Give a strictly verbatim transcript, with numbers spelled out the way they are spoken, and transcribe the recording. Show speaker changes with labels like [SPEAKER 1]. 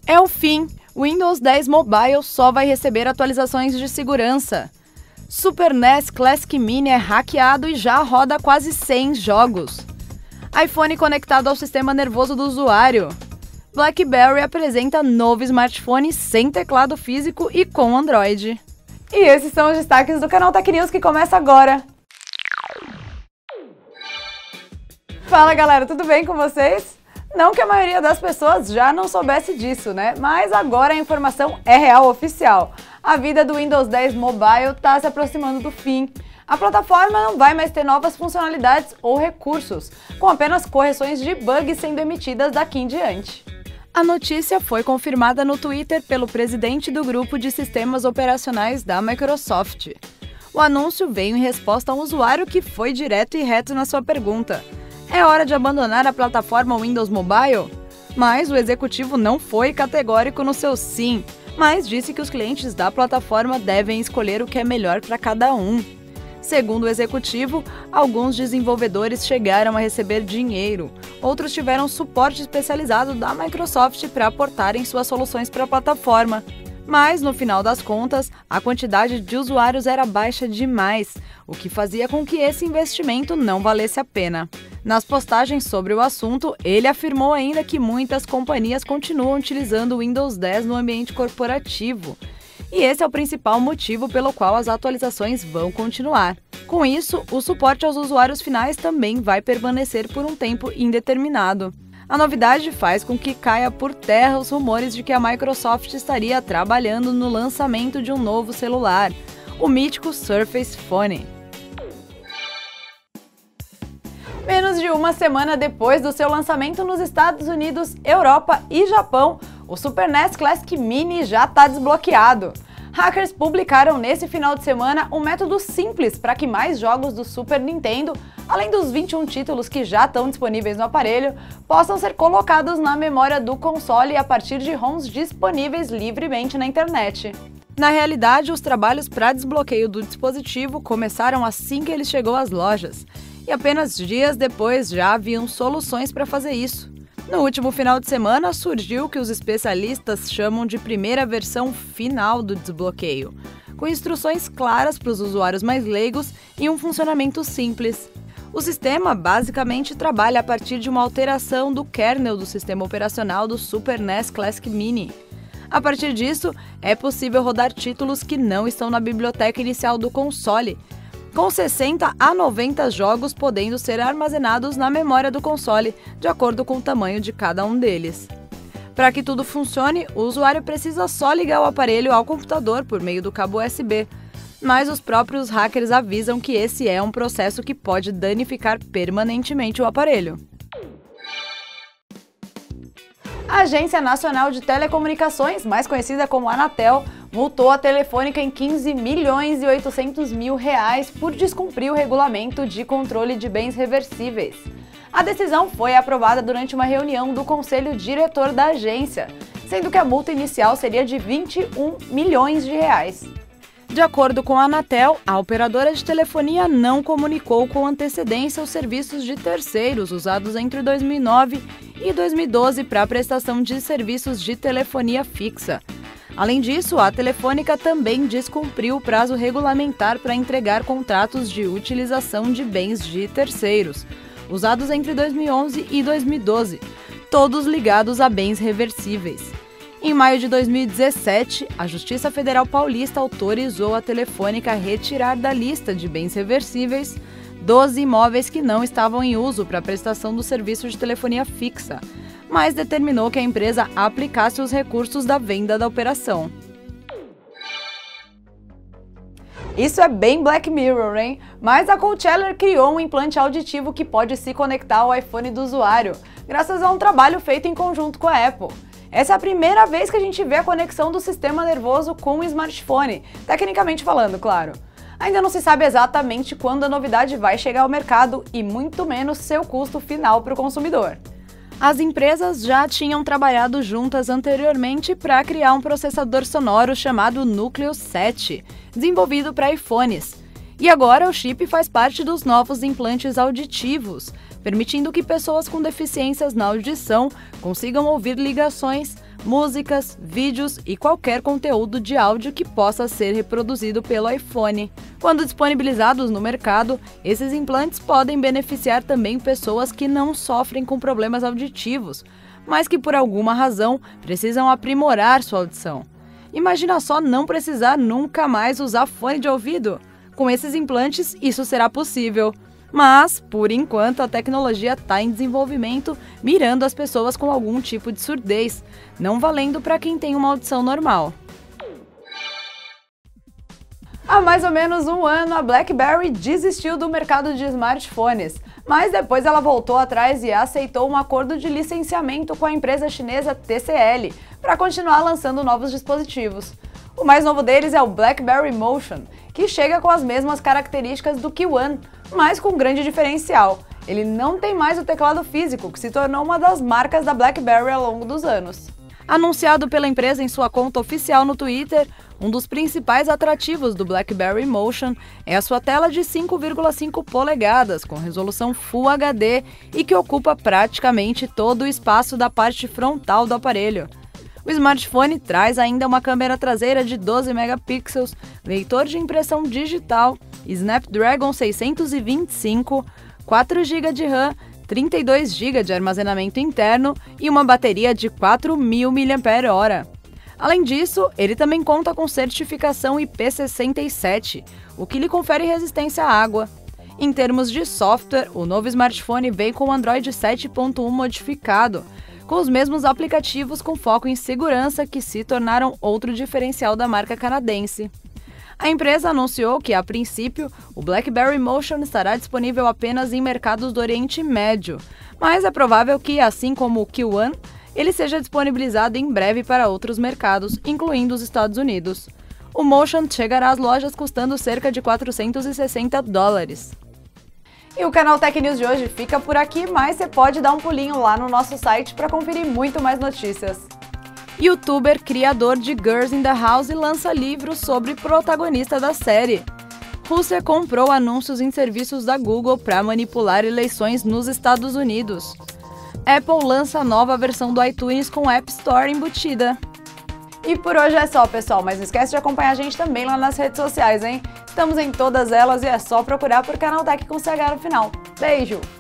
[SPEAKER 1] É o fim! O Windows dez Mobile só vai receber atualizações de segurança. Super N E S Classic Mini é hackeado e já roda quase cem jogos. iPhone conectado ao sistema nervoso do usuário. BlackBerry apresenta novo smartphone sem teclado físico e com Android. E esses são os destaques do canal Tech News que começa agora. Fala galera, tudo bem com vocês? Não que a maioria das pessoas já não soubesse disso, né? Mas agora a informação é real, oficial. A vida do Windows dez Mobile está se aproximando do fim. A plataforma não vai mais ter novas funcionalidades ou recursos, com apenas correções de bugs sendo emitidas daqui em diante. A notícia foi confirmada no Twitter pelo presidente do grupo de sistemas operacionais da Microsoft. O anúncio veio em resposta a um usuário que foi direto e reto na sua pergunta: é hora de abandonar a plataforma Windows Mobile? Mas o executivo não foi categórico no seu sim, mas disse que os clientes da plataforma devem escolher o que é melhor para cada um. Segundo o executivo, alguns desenvolvedores chegaram a receber dinheiro, outros tiveram suporte especializado da Microsoft para aportarem suas soluções para a plataforma. Mas, no final das contas, a quantidade de usuários era baixa demais, o que fazia com que esse investimento não valesse a pena. Nas postagens sobre o assunto, ele afirmou ainda que muitas companhias continuam utilizando o Windows dez no ambiente corporativo. E esse é o principal motivo pelo qual as atualizações vão continuar. Com isso, o suporte aos usuários finais também vai permanecer por um tempo indeterminado. A novidade faz com que caia por terra os rumores de que a Microsoft estaria trabalhando no lançamento de um novo celular, o mítico Surface Phone. Menos de uma semana depois do seu lançamento nos Estados Unidos, Europa e Japão, o Super N E S Classic Mini já está desbloqueado. Hackers publicaram nesse final de semana um método simples para que mais jogos do Super Nintendo, além dos vinte e um títulos que já estão disponíveis no aparelho, possam ser colocados na memória do console a partir de ROMs disponíveis livremente na internet. Na realidade, os trabalhos para desbloqueio do dispositivo começaram assim que ele chegou às lojas, e apenas dias depois já haviam soluções para fazer isso. No último final de semana, surgiu o que os especialistas chamam de primeira versão final do desbloqueio, com instruções claras para os usuários mais leigos e um funcionamento simples. O sistema basicamente trabalha a partir de uma alteração do kernel do sistema operacional do Super N E S Classic Mini. A partir disso, é possível rodar títulos que não estão na biblioteca inicial do console, com sessenta a noventa jogos podendo ser armazenados na memória do console, de acordo com o tamanho de cada um deles. Para que tudo funcione, o usuário precisa só ligar o aparelho ao computador por meio do cabo U S B, mas os próprios hackers avisam que esse é um processo que pode danificar permanentemente o aparelho. A Agência Nacional de Telecomunicações, mais conhecida como Anatel, multou a Telefônica em quinze milhões e oitocentos mil reais por descumprir o regulamento de controle de bens reversíveis. A decisão foi aprovada durante uma reunião do Conselho Diretor da agência, sendo que a multa inicial seria de vinte e um milhões de reais. De acordo com a Anatel, a operadora de telefonia não comunicou com antecedência os serviços de terceiros usados entre dois mil e nove e dois mil e doze para a prestação de serviços de telefonia fixa. Além disso, a Telefônica também descumpriu o prazo regulamentar para entregar contratos de utilização de bens de terceiros, usados entre dois mil e onze e dois mil e doze, todos ligados a bens reversíveis. Em maio de dois mil e dezessete, a Justiça Federal Paulista autorizou a Telefônica a retirar da lista de bens reversíveis doze imóveis que não estavam em uso para a prestação do serviço de telefonia fixa, mas determinou que a empresa aplicasse os recursos da venda da operação. Isso é bem Black Mirror, hein? Mas a Coachella criou um implante auditivo que pode se conectar ao iPhone do usuário, graças a um trabalho feito em conjunto com a Apple. Essa é a primeira vez que a gente vê a conexão do sistema nervoso com o smartphone, tecnicamente falando, claro. Ainda não se sabe exatamente quando a novidade vai chegar ao mercado e muito menos seu custo final para o consumidor. As empresas já tinham trabalhado juntas anteriormente para criar um processador sonoro chamado Núcleo sete, desenvolvido para iPhones. E agora o chip faz parte dos novos implantes auditivos, permitindo que pessoas com deficiências na audição consigam ouvir ligações, músicas, vídeos e qualquer conteúdo de áudio que possa ser reproduzido pelo iPhone. Quando disponibilizados no mercado, esses implantes podem beneficiar também pessoas que não sofrem com problemas auditivos, mas que por alguma razão precisam aprimorar sua audição. Imagina só não precisar nunca mais usar fone de ouvido. Com esses implantes, isso será possível. Mas, por enquanto, a tecnologia está em desenvolvimento, mirando as pessoas com algum tipo de surdez, não valendo para quem tem uma audição normal. Há mais ou menos um ano, a BlackBerry desistiu do mercado de smartphones, mas depois ela voltou atrás e aceitou um acordo de licenciamento com a empresa chinesa T C L para continuar lançando novos dispositivos. O mais novo deles é o BlackBerry Motion, que chega com as mesmas características do Q um, mas com um grande diferencial. Ele não tem mais o teclado físico, que se tornou uma das marcas da BlackBerry ao longo dos anos. Anunciado pela empresa em sua conta oficial no Twitter, um dos principais atrativos do BlackBerry Motion é a sua tela de cinco vírgula cinco polegadas, com resolução Full H D e que ocupa praticamente todo o espaço da parte frontal do aparelho. O smartphone traz ainda uma câmera traseira de doze megapixels, leitor de impressão digital, Snapdragon seiscentos e vinte e cinco, quatro gigas de RAM, trinta e dois gigas de armazenamento interno e uma bateria de quatro mil miliampères-hora. Além disso, ele também conta com certificação I P sessenta e sete, o que lhe confere resistência à água. Em termos de software, o novo smartphone vem com o Android sete ponto um modificado, com os mesmos aplicativos com foco em segurança que se tornaram outro diferencial da marca canadense. A empresa anunciou que, a princípio, o BlackBerry Motion estará disponível apenas em mercados do Oriente Médio, mas é provável que, assim como o Q um, ele seja disponibilizado em breve para outros mercados, incluindo os Estados Unidos. O Motion chegará às lojas custando cerca de quatrocentos e sessenta dólares. E o Canal Tech News de hoje fica por aqui, mas você pode dar um pulinho lá no nosso site para conferir muito mais notícias. Youtuber criador de Girls in the House lança livro sobre protagonista da série. Rússia comprou anúncios em serviços da Google para manipular eleições nos Estados Unidos. Apple lança nova versão do iTunes com App Store embutida. E por hoje é só, pessoal, mas não esquece de acompanhar a gente também lá nas redes sociais, hein? Estamos em todas elas e é só procurar por Canal Tech com C H no final. Beijo!